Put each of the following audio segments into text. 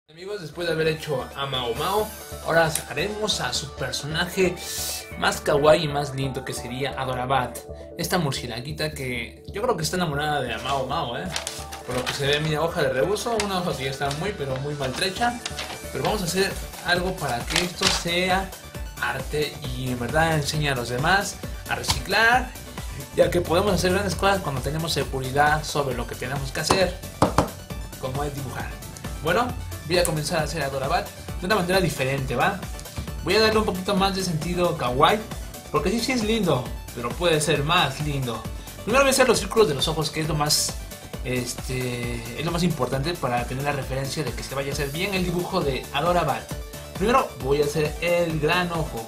Amigos, después de haber hecho a Mao Mao, ahora haremos a su personaje más kawaii y más lindo, que sería Adorabat, esta murcielaguita que yo creo que está enamorada de Mao Mao, por lo que se ve en mi hoja de reuso, una hoja que ya está muy maltrecha, pero vamos a hacer algo para que esto sea arte y en verdad enseñe a los demás a reciclar, ya que podemos hacer grandes cosas cuando tenemos seguridad sobre lo que tenemos que hacer, como es dibujar. Bueno, voy a comenzar a hacer Adorabat de una manera diferente, ¿va? Voy a darle un poquito más de sentido kawaii, porque sí es lindo, pero puede ser más lindo. Primero voy a hacer los círculos de los ojos, que es lo más importante para tener la referencia de que se vaya a hacer bien el dibujo de Adorabat. Primero voy a hacer el gran ojo.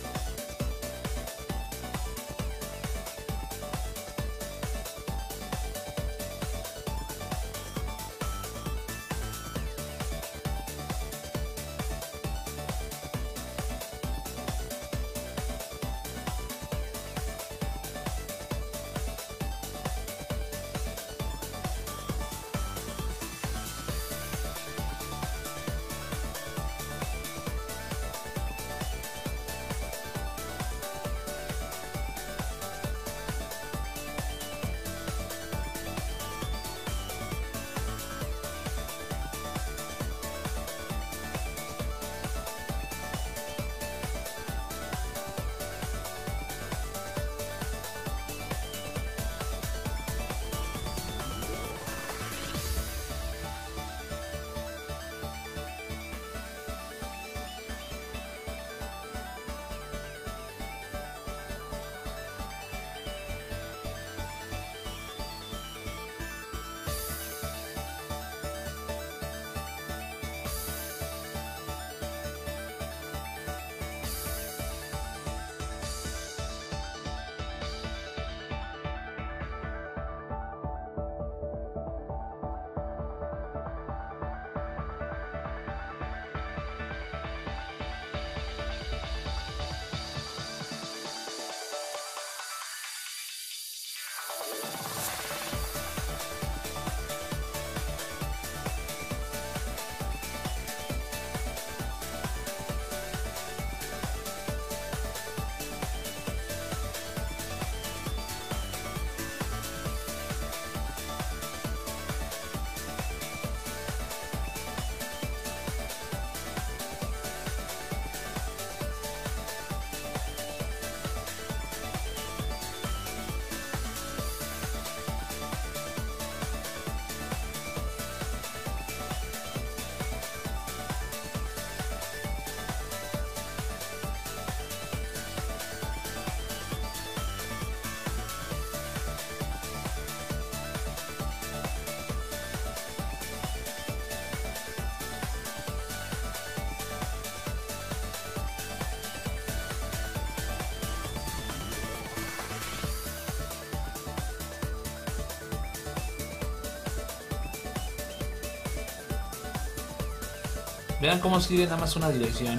Vean cómo sirve nada más una dirección,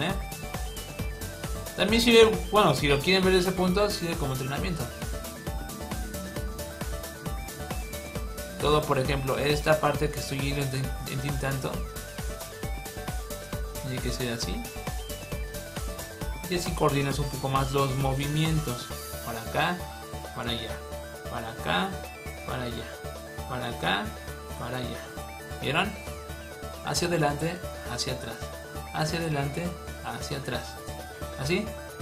También sirve, bueno, si lo quieren ver desde ese punto, sirve como entrenamiento. Todo, por ejemplo, esta parte que estoy entintando tiene que ser así. Y así coordinas un poco más los movimientos. Para acá, para allá. Para acá, para allá. Para acá, para allá. ¿Vieron? Hacia adelante, hacia atrás, hacia adelante, hacia atrás, ¿así?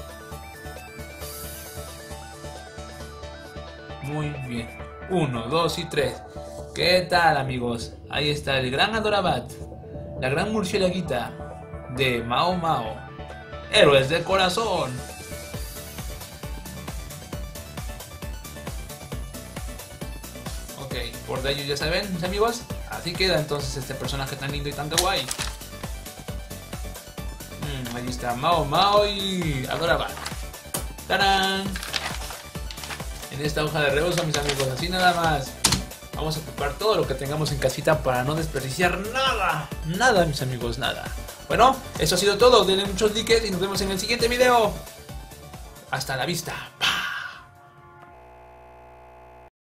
Muy bien, 1, 2 y 3. ¿Qué tal, amigos? Ahí está el gran Adorabat, la gran murcielaguita de Mao Mao, héroes de corazón. Ok, por de ello ya saben, mis amigos. Así queda entonces este personaje tan lindo y tan kawaii. Ahí está Mao Mao y Adorabat. ¡Tarán! En esta hoja de reuso, mis amigos, así nada más. Vamos a ocupar todo lo que tengamos en casita para no desperdiciar nada. Nada, mis amigos, nada. Bueno, eso ha sido todo. Denle muchos likes y nos vemos en el siguiente video. Hasta la vista.